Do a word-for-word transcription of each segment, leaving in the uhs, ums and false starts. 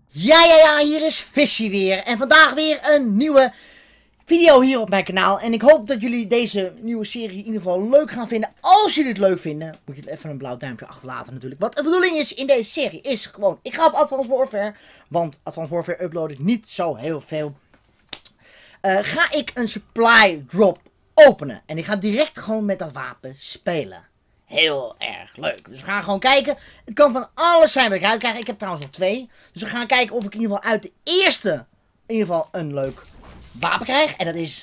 Ja, ja, ja, hier is Vishy weer. En vandaag weer een nieuwe video hier op mijn kanaal. En ik hoop dat jullie deze nieuwe serie in ieder geval leuk gaan vinden. Als jullie het leuk vinden, moet je even een blauw duimpje achterlaten natuurlijk. Wat de bedoeling is in deze serie is gewoon, ik ga op Advanced Warfare. Want Advanced Warfare upload ik niet zo heel veel. Uh, ga ik een supply drop openen. En ik ga direct gewoon met dat wapen spelen. Heel erg leuk. Dus we gaan gewoon kijken. Het kan van alles zijn wat ik eruit krijg. Ik heb trouwens nog twee. Dus we gaan kijken of ik in ieder geval uit de eerste in ieder geval een leuk wapen krijg. En dat is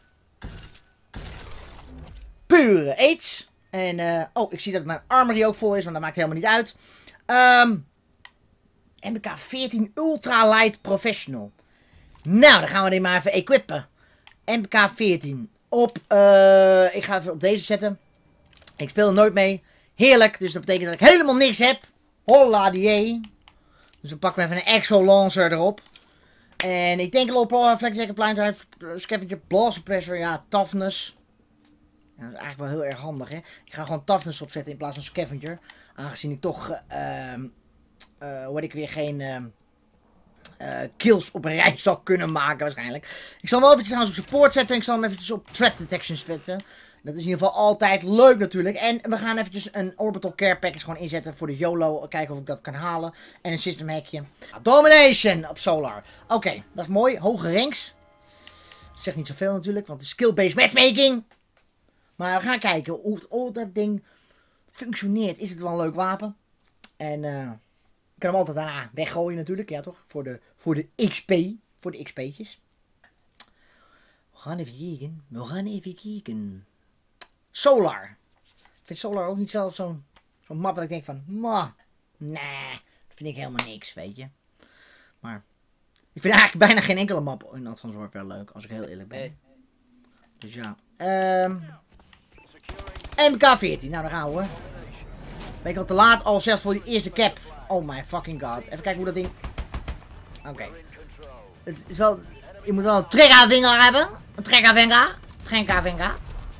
pure AIDS. En uh, oh, ik zie dat mijn armory ook vol is, maar dat maakt helemaal niet uit. Um, M K veertien Ultra Light Professional. Nou, dan gaan we die maar even equippen. M K veertien op, uh, ik ga even op deze zetten. Ik speel er nooit mee. Heerlijk. Dus dat betekent dat ik helemaal niks heb. Holla die. Dus dan pakken we even een Exo Lancer erop. En ik denk low power, flex jacket, blind drive, scavenger, blast suppressor, ja, toughness. Ja, dat is eigenlijk wel heel erg handig, hè. Ik ga gewoon toughness opzetten in plaats van scavenger. Aangezien ik toch, uh, uh, hoe ik weer geen uh, uh, kills op een rij zal kunnen maken waarschijnlijk. Ik zal hem wel eventjes trouwens op support zetten en ik zal hem eventjes op threat detection zetten. Dat is in ieder geval altijd leuk natuurlijk. En we gaan eventjes een orbital care package gewoon inzetten voor de YOLO. Kijken of ik dat kan halen. En een system hackje. Domination op Solar. Oké, okay, dat is mooi. Hoge ranks. Dat zegt niet zoveel natuurlijk, want het is skill-based matchmaking. Maar we gaan kijken hoe, hoe dat ding functioneert. Is het wel een leuk wapen? En uh, ik kan hem altijd daarna weggooien natuurlijk. Ja toch? Voor de, voor de X P. Voor de X P'tjes. We gaan even kijken. We gaan even kijken. Solar. Ik vind Solar ook niet zelf zo'n zo'n map dat ik denk van, ma, nee, dat vind ik helemaal niks, weet je. Maar ik vind eigenlijk bijna geen enkele map in Advanced Warfare leuk, als ik heel eerlijk ben. Dus ja. Um, M K veertien, nou daar gaan we hoor. Ben ik al te laat, al zelfs voor die eerste cap. Oh my fucking god. Even kijken hoe dat ding... Oké. Okay. Het is wel... Je moet wel een triggervinger hebben. Een triggervinger. Triggervinger.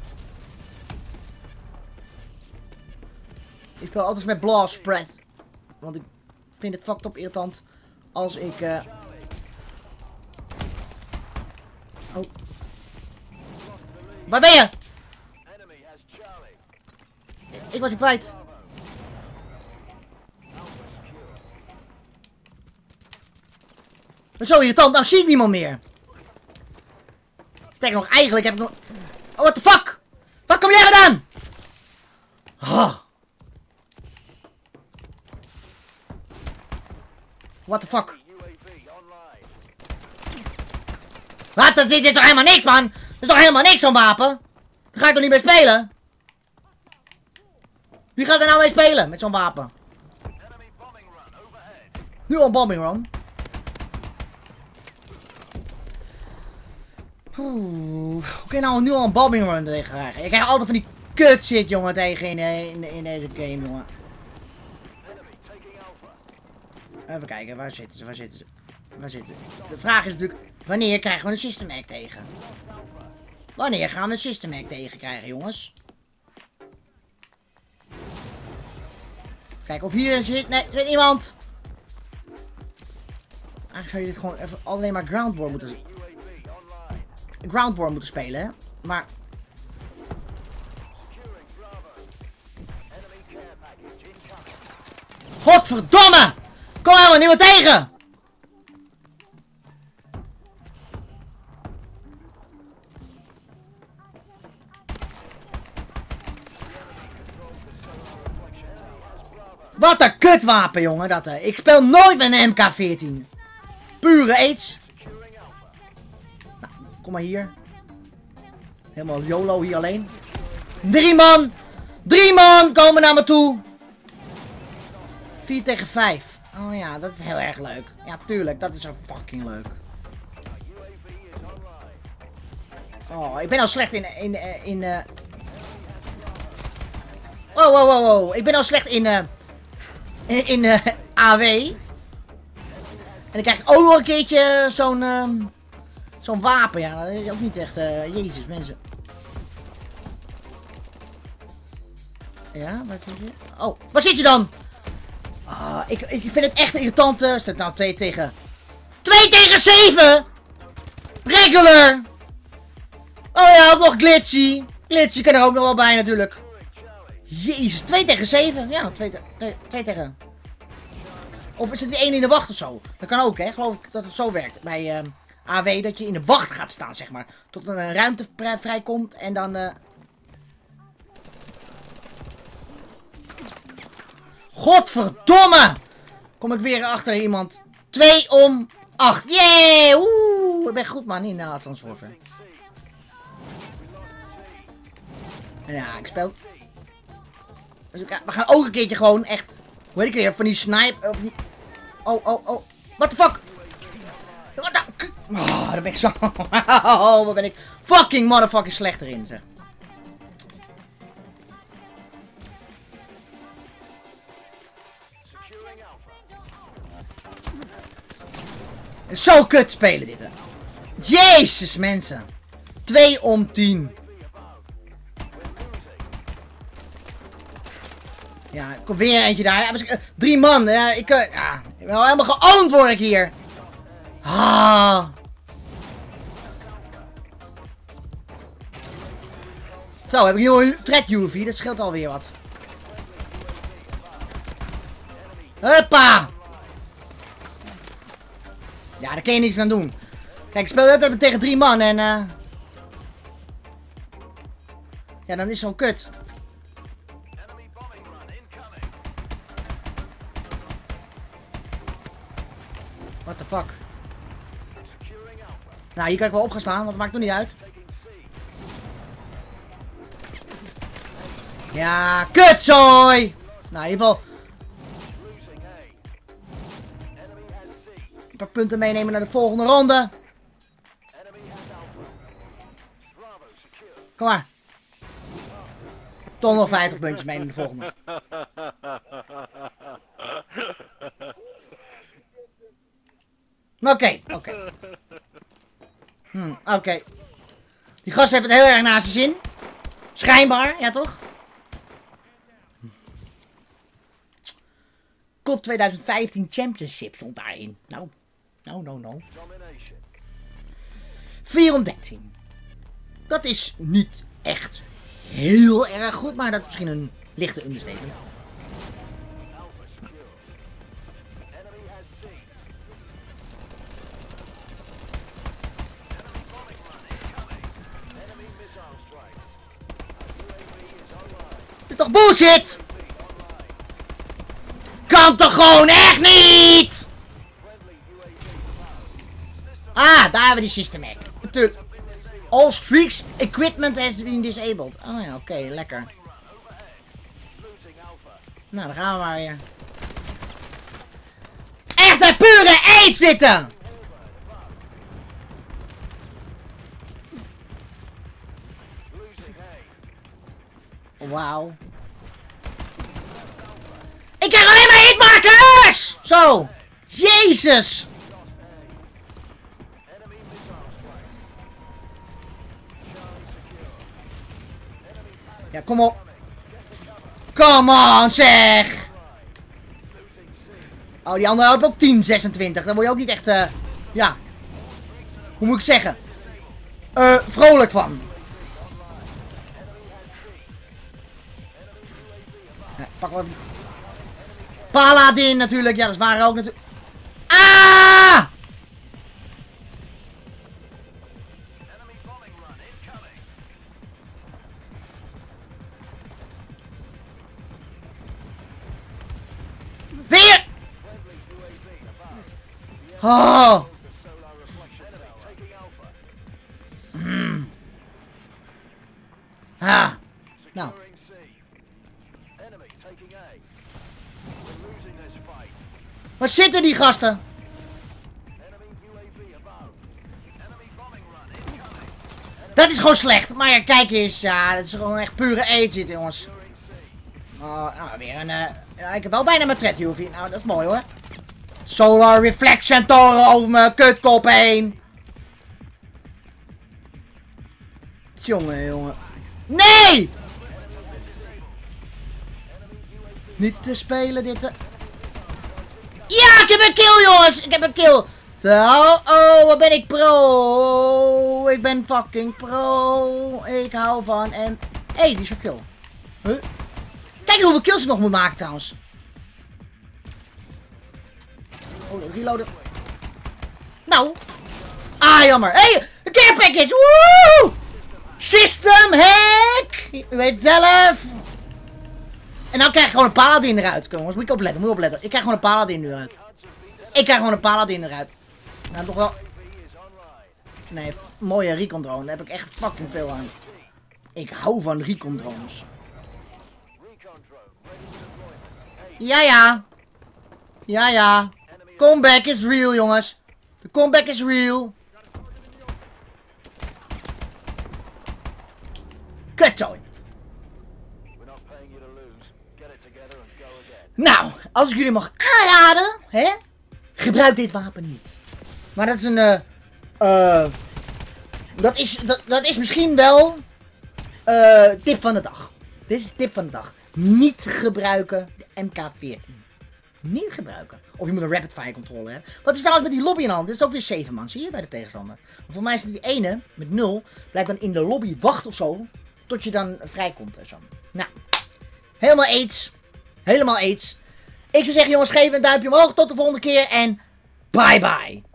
Ik speel altijd met blast suppress. Want ik vind het fucked up irritant als ik... Uh... Oh. Waar ben je? Ik was je kwijt. Dat is zo irritant, nou zie ik niemand meer. Sterker nog, eigenlijk heb ik nog... Oh, what the fuck? Waar kom jij vandaan? Oh. What the fuck? Wat? Dat is toch helemaal niks, man? Dat is toch helemaal niks, zo'n wapen? Daar ga ik toch niet mee spelen? Wie gaat er nou mee spelen met zo'n wapen? Nu al een bombing run. Oeh. Hoe kan je nou nu al een bombing run tegen krijgen? Ik krijg altijd van die kut shit, jongen, tegen in, in, in deze game, jongen. Even kijken, waar zitten ze, waar zitten ze? Waar zitten ze? De vraag is natuurlijk, wanneer krijgen we een system hack tegen? Wanneer gaan we een system hack tegen krijgen, jongens? Kijk of hier zit, nee, zit iemand. Eigenlijk zou je dit gewoon even alleen maar ground war moeten... Ground war moeten spelen, hè? Maar... Godverdomme! Kom helemaal niet meer tegen! Wat een kutwapen, jongen, dat hè. Ik speel nooit met een M K veertien. Pure AIDS. Nou, kom maar hier. Helemaal YOLO hier alleen. Drie man! Drie man komen naar me toe! vier tegen vijf. Oh ja, dat is heel erg leuk. Ja, tuurlijk, dat is zo fucking leuk. Oh, ik ben al slecht in... in, in uh... Wow, wow, wow, wow. Ik ben al slecht in... Uh... In, in uh, A W. En dan krijg ik ook nog een keertje zo'n... Uh... Zo'n wapen, ja. Dat is ook niet echt... Uh... Jezus, mensen. Ja, waar zit je? Oh, waar zit je dan? Ah, ik, ik vind het echt irritant. Uh, staat nou twee tegen... twee tegen zeven! Regular! Oh ja, ook nog glitchy. Glitchy kan er ook nog wel bij natuurlijk. Jezus, twee tegen zeven. Ja, twee tegen... Of is het die één in de wacht of zo? Dat kan ook, hè? Geloof ik dat het zo werkt. Bij uh, A W, dat je in de wacht gaat staan, zeg maar. Tot er een ruimte vrijkomt en dan... Uh... Godverdomme! Kom ik weer achter iemand. twee om acht. Yay! Oeh, ik ben goed, man. In de Advanced Warfare. Ja, ik speel... Dus we gaan ook een keertje gewoon echt... Hoe heet ik weer? Van die snipe... Of die... Oh, oh, oh. What the fuck? Wat de... Oh, daar ben ik zo... Oh, wat ben ik fucking motherfucking slecht erin, zeg. Zo kut spelen dit, hè. Jezus, mensen. twee om tien. Ja, ik kom weer eentje daar. Ja, drie man. Ja, ik, uh, ja, ik ben al helemaal geowned word ik hier. Ah. Zo, heb ik hier een track U V. Dat scheelt alweer wat. Huppa. Ja, daar kun je niets aan doen. Kijk, ik speel net even tegen drie man en... Uh... Ja, dan is het zo kut. What the fuck? Nou, hier kan ik wel op gaan staan, want dat maakt toch niet uit. Ja, kutzooi! Nou, in ieder geval... Een paar punten meenemen naar de volgende ronde. Kom maar. Toch nog vijftig puntjes mee in de volgende. Oké, okay, oké. Okay. Hm, oké. Okay. Die gasten hebben het heel erg naar zijn zin. Schijnbaar, ja toch? C O D twintig vijftien Championship stond daarin. Nou, nou, nou, nou. vier om dertien. Dat is niet echt heel erg goed, maar dat is misschien een lichte understatement. Dit is toch bullshit? Kan toch gewoon echt niet? Ah, daar hebben we die system hack. Natuurlijk. All streaks equipment has been disabled. Oh ja, oké, okay, lekker. Nou, dan gaan we maar weer. Echt een pure eet zitten! Wauw. Ik krijg alleen maar hitmarkers! Zo! Jezus! Ja, kom op. Come on, zeg! Oh, die andere had ook tien zesentwintig. Daar word je ook niet echt, uh, ja. Hoe moet ik zeggen? Eh, uh, vrolijk van. Ja, pak wel. Paladin natuurlijk. Ja, dat waren ook natuurlijk. Ah! Weer! Oh! Mm. Ah. Nou. Waar zitten die gasten? Dat is gewoon slecht. Maar ja, kijk eens. Ja, dat is gewoon echt pure eet zitten, jongens. Oh, nou, weer een... Uh, ja, ik heb wel bijna mijn thread U V. Nou, dat is mooi hoor. Solar Reflection toren over mijn kutkop heen. Jongen, jongen. Nee! Niet te spelen dit. Te... heb een kill, jongens! Ik heb een kill! Oh, oh, wat ben ik pro! Ik ben fucking pro! Ik hou van en... Hé, hey, die is veel. Huh? Kijk hoeveel kills ik nog moet maken, trouwens. Oh, reloaden. Nou. Ah, jammer. Hé, hey, een care package! Woe! System hack! U weet zelf. En nou krijg ik gewoon een paladin eruit, jongens. Moet ik opletten, moet ik opletten. Ik krijg gewoon een paladin eruit. Ik krijg gewoon een paladin eruit. Nou, toch wel... Nee, mooie recon drone. Daar heb ik echt fucking veel aan. Ik hou van recon drones. Ja, ja. Ja, ja. Comeback is real, jongens. De comeback is real. Kuttooi. Nou, als ik jullie mag aanraden, hè, gebruik dit wapen niet. Maar dat is een, eh, uh, uh, dat is, dat, dat is misschien wel, uh, tip van de dag. Dit is de tip van de dag. Niet gebruiken de M K veertien. Niet gebruiken. Of je moet een rapid fire controle hebben. Wat is trouwens met die lobby in de hand? Dit is ook weer zeven man, zie je, bij de tegenstander. Want voor mij is het die ene, met nul, blijft dan in de lobby wachten of zo, tot je dan vrijkomt en zo. Nou, helemaal aids. Helemaal aids. Ik zou zeggen jongens, geef een duimpje omhoog. Tot de volgende keer en bye bye.